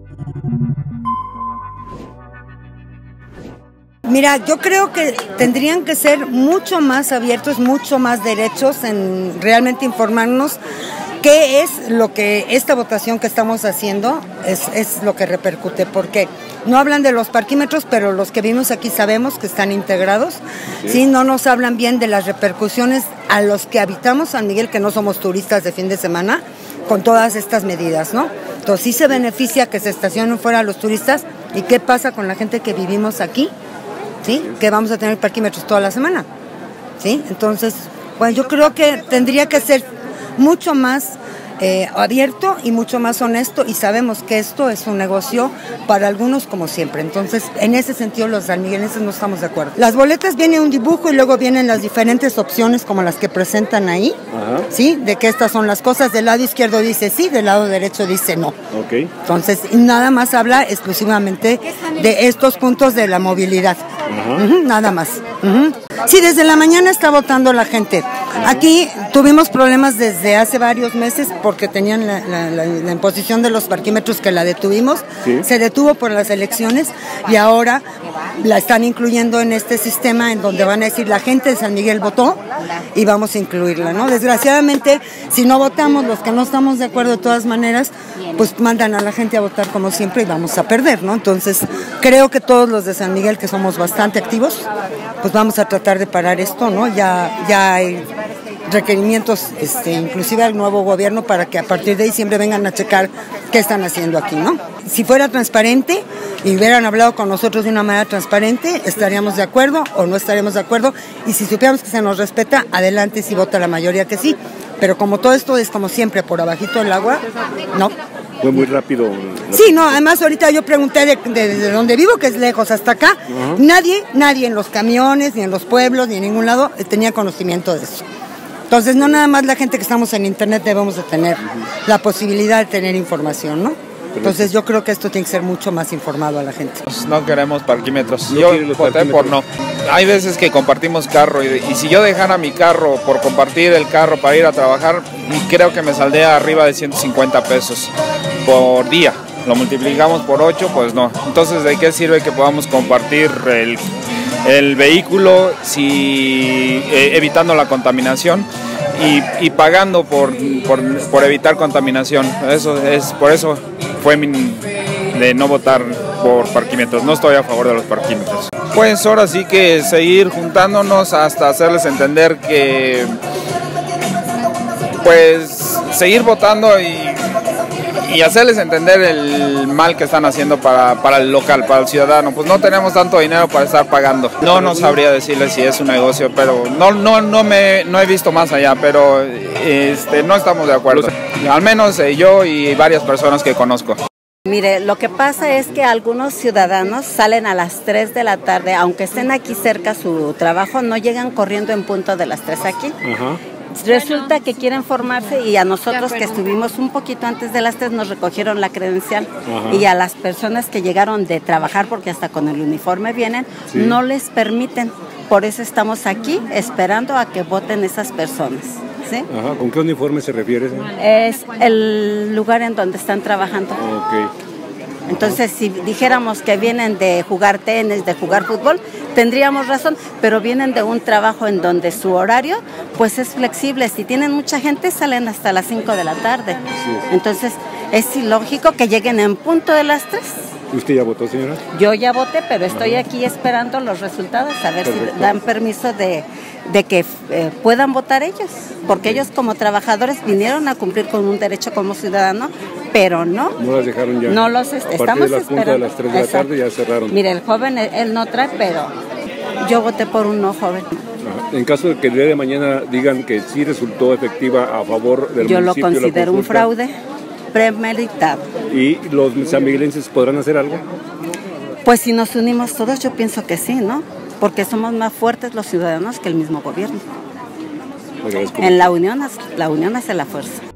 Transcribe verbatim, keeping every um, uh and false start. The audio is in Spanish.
Mira, yo creo que tendrían que ser mucho más abiertos, mucho más derechos en realmente informarnos qué es lo que esta votación que estamos haciendo es, es lo que repercute, porque no hablan de los parquímetros, pero los que vimos aquí sabemos que están integrados, sí. ¿Sí? No nos hablan bien de las repercusiones a los que habitamos San Miguel, que no somos turistas de fin de semana, con todas estas medidas, ¿no? Entonces sí se beneficia que se estacionen fuera los turistas, ¿y qué pasa con la gente que vivimos aquí? ¿Sí? Que vamos a tener parquímetros toda la semana, ¿sí? Entonces, bueno, yo creo que tendría que ser mucho más eh, abierto y mucho más honesto, y sabemos que esto es un negocio para algunos como siempre. Entonces, en ese sentido los sanmiguelenses no estamos de acuerdo. Las boletas viene un dibujo y luego vienen las diferentes opciones como las que presentan ahí, ajá, ¿sí? De que estas son las cosas. Del lado izquierdo dice sí, del lado derecho dice no. Okay. Entonces, nada más habla exclusivamente de estos puntos de la movilidad. Uh-huh. Uh-huh, nada más. Uh-huh. Sí, desde la mañana está votando la gente. Aquí tuvimos problemas desde hace varios meses porque tenían la, la, la, la imposición de los parquímetros que la detuvimos. ¿Sí? Se detuvo por las elecciones y ahora la están incluyendo en este sistema en donde van a decir la gente de San Miguel votó y vamos a incluirla, ¿no? Desgraciadamente, si no votamos, los que no estamos de acuerdo de todas maneras, pues mandan a la gente a votar como siempre y vamos a perder, ¿no? Entonces, creo que todos los de San Miguel, que somos bastante activos, pues vamos a tratar de parar esto, ¿no? Ya, ya hay requerimientos, este, inclusive al nuevo gobierno, para que a partir de diciembre vengan a checar qué están haciendo aquí, ¿no? Si fuera transparente y hubieran hablado con nosotros de una manera transparente, estaríamos de acuerdo o no estaríamos de acuerdo, y si supiéramos que se nos respeta, adelante, si vota la mayoría que sí, pero como todo esto es como siempre por abajito del agua, no. Fue muy rápido. Sí, no, además ahorita yo pregunté de, de, de donde vivo, que es lejos, hasta acá, uh-huh, nadie, nadie en los camiones, ni en los pueblos, ni en ningún lado tenía conocimiento de eso. Entonces, no nada más la gente que estamos en internet debemos de tener uh-huh la posibilidad de tener información, ¿no? Entonces yo creo que esto tiene que ser mucho más informado a la gente. No queremos parquímetros. No yo voté parquímetros? por no. Hay veces que compartimos carro y, y si yo dejara mi carro por compartir el carro para ir a trabajar, creo que me saldría arriba de ciento cincuenta pesos por día. Lo multiplicamos por ocho, pues no. Entonces, ¿de qué sirve que podamos compartir el, el vehículo si eh, evitando la contaminación? Y, y pagando por, por, por evitar contaminación. Eso es, por eso fue mi, de no votar por parquímetros. No estoy a favor de los parquímetros. Pues ahora sí que seguir juntándonos hasta hacerles entender que, pues, seguir votando y, y hacerles entender el mal que están haciendo para, para el local, para el ciudadano. Pues no tenemos tanto dinero para estar pagando. No, no sabría decirles si es un negocio, pero no, no, no, me, no he visto más allá, pero este, no estamos de acuerdo. Al menos eh, yo y varias personas que conozco. Mire, lo que pasa es que algunos ciudadanos salen a las tres de la tarde, aunque estén aquí cerca su trabajo, no llegan corriendo en punto de las tres aquí. Ajá. Resulta que quieren formarse y a nosotros que estuvimos un poquito antes de las tres nos recogieron la credencial. Ajá. Y a las personas que llegaron de trabajar, porque hasta con el uniforme vienen, sí, no les permiten. Por eso estamos aquí esperando a que voten esas personas. ¿Sí? Ajá. ¿Con qué uniforme se refiere? Es el lugar en donde están trabajando. Okay. Entonces, si dijéramos que vienen de jugar tenis, de jugar fútbol, tendríamos razón, pero vienen de un trabajo en donde su horario pues es flexible. Si tienen mucha gente, salen hasta las cinco de la tarde. Sí. Entonces, es ilógico que lleguen en punto de las tres. ¿Usted ya votó, señora? Yo ya voté, pero estoy Ajá. aquí esperando los resultados, a ver Perfecto. si dan permiso de, de que eh, puedan votar ellos, porque ellos como trabajadores vinieron a cumplir con un derecho como ciudadano, pero no. No las dejaron ya. No los est- estamos de esperando. De las tres de la tarde ya cerraron. Mire, el joven, él, él no trae, pero yo voté por un no joven. Ajá. En caso de que el día de mañana digan que sí resultó efectiva a favor del yo municipio, lo considero un fraude premeditado. ¿Y los sanmiguelenses podrán hacer algo? Pues si nos unimos todos, yo pienso que sí, ¿no? Porque somos más fuertes los ciudadanos que el mismo gobierno. En la unión, la unión hace la fuerza.